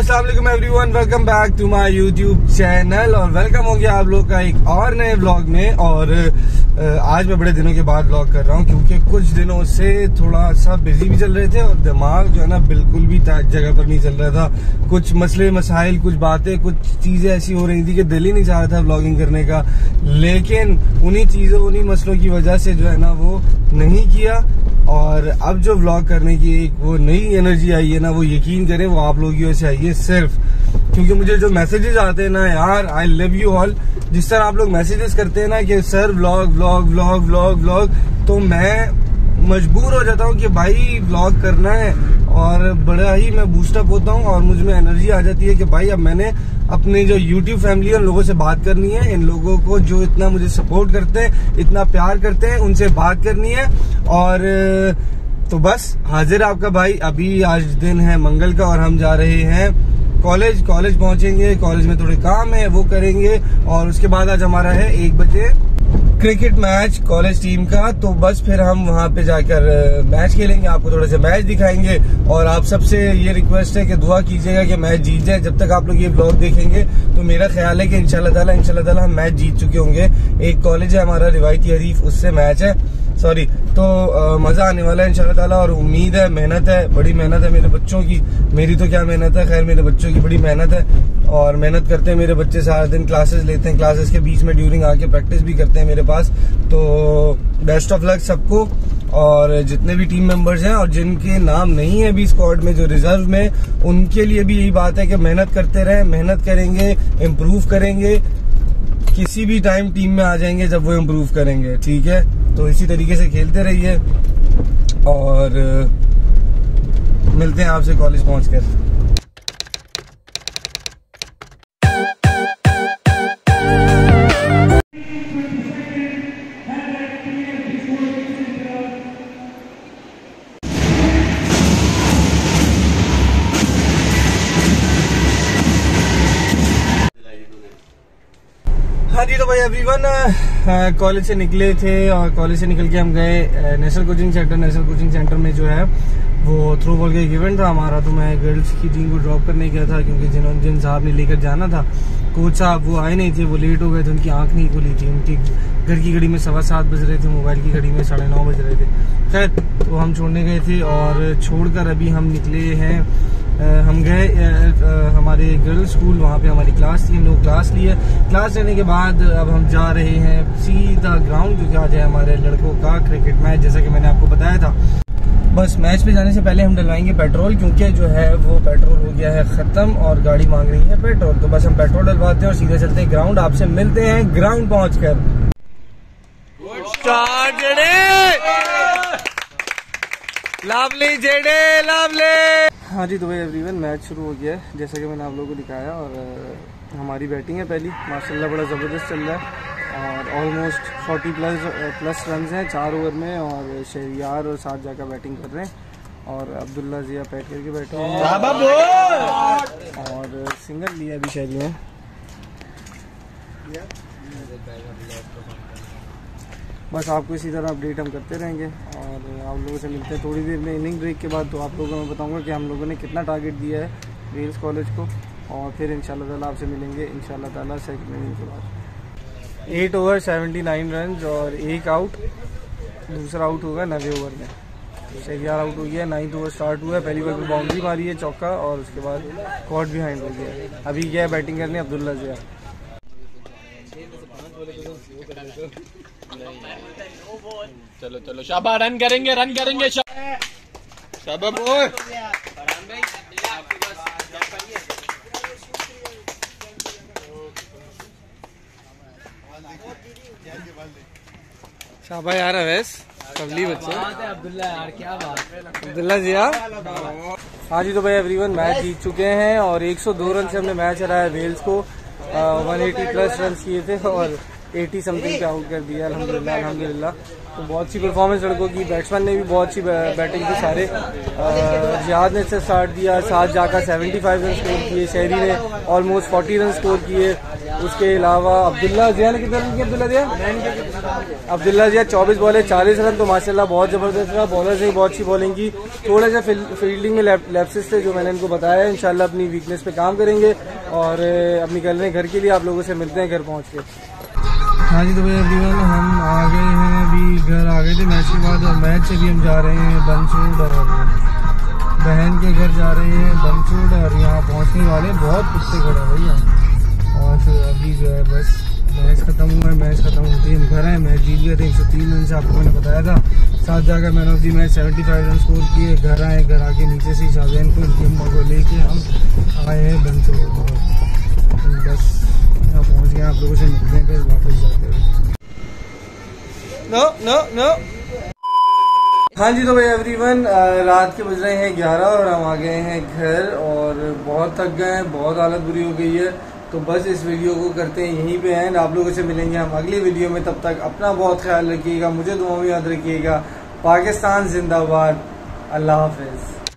अस्सलाम वालेकुम everyone, welcome back to my YouTube channel और वेलकम हो गया आप लोग का एक और नए व्लॉग में। और आज मैं बड़े दिनों के बाद व्लॉग कर रहा हूँ क्योंकि कुछ दिनों से थोड़ा सा बिजी भी चल रहे थे और दिमाग जो है ना बिल्कुल भी जगह पर नहीं चल रहा था। कुछ मसले मसाइल, कुछ बातें, कुछ चीजें ऐसी हो रही थी कि दिल ही नहीं चाह रहा था व्लॉगिंग करने का, लेकिन उन्हीं चीजों उन्हीं मसलों की वजह से जो है ना वो नहीं किया। और अब जो व्लॉग करने की एक वो नई एनर्जी आई है ना, वो यकीन करें वो आप लोगों की वजह से आई है, सिर्फ क्योंकि मुझे जो मैसेजेस आते हैं ना यार, आई लव यू ऑल। जिस तरह आप लोग मैसेजेस करते हैं ना कि sir vlog vlog vlog vlog vlog, तो मैं मजबूर हो जाता हूँ कि भाई व्लॉग करना है और बड़ा ही मैं बूस्टअप होता हूँ और मुझ में एनर्जी आ जाती है कि भाई अब मैंने अपने जो यूट्यूब फैमिली है उन लोगों से बात करनी है। इन लोगों को जो इतना मुझे सपोर्ट करते हैं, इतना प्यार करते हैं, उनसे बात करनी है। और तो बस हाजिर आपका भाई। अभी आज दिन है मंगल का और हम जा रहे हैं कॉलेज पहुंचेंगे। कॉलेज में थोड़े काम है वो करेंगे और उसके बाद आज हमारा है 1 बजे क्रिकेट मैच कॉलेज टीम का। तो बस फिर हम वहां पे जाकर मैच खेलेंगे, आपको थोड़ा सा मैच दिखाएंगे। और आप सबसे ये रिक्वेस्ट है कि दुआ कीजिएगा कि मैच जीत जाए। जब तक आप लोग ये ब्लॉग देखेंगे तो मेरा ख्याल है कि इंशाल्लाह ताला हम मैच जीत चुके होंगे। एक कॉलेज है हमारा रिवायती हरीफ, उससे मैच है तो मजा आने वाला है इंशाल्लाह ताला। और उम्मीद है, मेहनत है, बड़ी मेहनत है मेरे बच्चों की। मेरी तो क्या मेहनत है, खैर मेरे बच्चों की बड़ी मेहनत है और मेहनत करते हैं मेरे बच्चे। सारा दिन क्लासेस लेते हैं, क्लासेस के बीच में ड्यूरिंग आके प्रैक्टिस भी करते हैं मेरे पास। तो बेस्ट ऑफ लक सबको। और जितने भी टीम मेंबर्स हैं और जिनके नाम नहीं है अभी स्क्वाड में, जो रिजर्व में, उनके लिए भी यही बात है कि मेहनत करते रहें, मेहनत करेंगे, इम्प्रूव करेंगे। किसी भी टाइम टीम में आ जाएंगे जब वो इम्प्रूव करेंगे, ठीक है। तो इसी तरीके से खेलते रहिए और मिलते हैं आपसे कॉलेज पहुंचकर। हाँ जी, तो भाई एवरीवन कॉलेज से निकले थे और कॉलेज से निकल के हम गए national coaching centre. National coaching centre में जो है वो थ्रो बॉल का एक इवेंट था हमारा। तो मैं गर्ल्स की टीम को ड्रॉप करने गया था क्योंकि जिन साहब ने लेकर जाना था, कोच साहब, वो आए नहीं थे, वो लेट हो गए थे, उनकी आंख नहीं खुली थी। उनकी घर की घड़ी में 7:15 बज रहे थे, मोबाइल की घड़ी में 9:30 बज रहे थे। खैर तो हम छोड़ने गए थे और छोड़कर अभी हम निकले हैं। हम गए हमारे गर्ल्स स्कूल, वहाँ पे हमारी क्लास थी, हम लोग क्लास लिए। क्लास लेने के बाद अब हम जा रहे हैं सीधा ग्राउंड, जो कि आज है हमारे लड़कों का क्रिकेट मैच, जैसा कि मैंने आपको बताया था। बस मैच पे जाने से पहले हम डलवाएंगे पेट्रोल, क्योंकि जो है वो पेट्रोल हो गया है खत्म और गाड़ी मांग रही है पेट्रोल। तो बस हम पेट्रोल डलवाते हैं और सीधे चलते हैं ग्राउंड। आपसे मिलते हैं ग्राउंड पहुंचकर। लवली जेडे लवली। हाँ जी, तो भाई एवरीवन मैच शुरू हो गया है जैसा कि मैंने आप लोगों को दिखाया। और हमारी बैटिंग है पहली, माशाल्लाह बड़ा ज़बरदस्त चल रहा है और ऑलमोस्ट 40 प्लस रन हैं 4 ओवर में। और शहरियार और साथ का बैटिंग कर रहे हैं और अब्दुल्ला जिया पैट करके बैठे हैं और सिंगल लिया अभी शहरी में। बस आपको इसी तरह अपडेट हम करते रहेंगे और आप लोगों से मिलते हैं थोड़ी देर में इनिंग ब्रेक के बाद। तो आप लोगों को मैं बताऊंगा कि हम लोगों ने कितना टारगेट दिया है वेल्स कॉलेज को और फिर इंशाल्लाह ताला आपसे मिलेंगे इंशाल्लाह ताला सेकंड इनिंग के बाद। 8 ओवर 79 रन और 1 आउट, दूसरा आउट होगा 9वें ओवर में। शहरियार आउट हो गया, 9th ओवर स्टार्ट हुआ है। पहली बार बाउंड्री मारी है, चौका, और उसके बाद कॉट बिहाइंड हो गया। अभी गया बैटिंग करने अब्दुल्ला जिया। चलो चलो शाबाश, रन करेंगे शाबाश बोल। शाबाश यार अवैस, कबली बच्चे अब्दुल्ला यार, क्या बात है अब्दुल्ला जिया। हाँ जी, तो भाई एवरीवन मैच जीत चुके हैं और 102 रन से हमने मैच हराया वेल्स को। 180 प्लस रन किए थे और 80 समथिंग पे आउट कर दिया अल्हम्दुलिल्लाह। तो बहुत सी परफॉर्मेंस लड़कों की, बैट्समैन ने भी बहुत सी बैटिंग की सारे। जिहाद ने से स्टार्ट दिया, साथ जाकर 75 रन स्कोर किए, शहरी ने ऑलमोस्ट 40 रन स्कोर किए। उसके अलावा अब्दुल्ला जिया ने कितने रन किए? अब्दुल्ला जिया 24 बॉल है 40 रन, तो माशाल्लाह बहुत ज़बरदस्त रहा। बॉलर से बहुत अच्छी बॉलिंग की, थोड़ा सा फील्डिंग में लैप्सेस थे जो मैंने इनको बताया। इंशाल्लाह अपनी वीकनेस पे काम करेंगे और अब निकल रहे हैं घर के लिए। आप लोगों से मिलते हैं घर पहुँच के। हाँ जी, तो भाई एवरीवन हम आ गए हैं, अभी घर आ गए थे मैच के बाद, और मैच से भी हम जा रहे हैं बनसूड और बहन के घर जा रहे हैं बनसूड, और यहाँ पहुँचने वाले बहुत कुत्ते खड़े हैं भैया। और फिर अभी जो है बस मैच ख़त्म हुआ है, मैच ख़त्म होते ही हम घर आए। मैच जीत गए थे 103 रन से, आपको मैंने बताया था। साथ जाकर man of the match 75 run score किए। घर आए, घर आके नीचे से शाहजैन को गेम को लेके हम आए हैं बनसूड, बस यहाँ पहुँच गए। आप लोगों से मिलते हैं फिर वापस जाते हुए। नो हाँ जी, तो भाई एवरीवन रात के बज रहे हैं 11 और हम आ गए हैं घर, और बहुत थक गए हैं, बहुत हालत बुरी हो गई है। तो बस इस वीडियो को करते हैं यहीं पे एंड। आप लोगों से मिलेंगे हम अगली वीडियो में, तब तक अपना बहुत ख्याल रखिएगा, मुझे दुआ में याद रखिएगा। पाकिस्तान जिंदाबाद, अल्लाह हाफिज।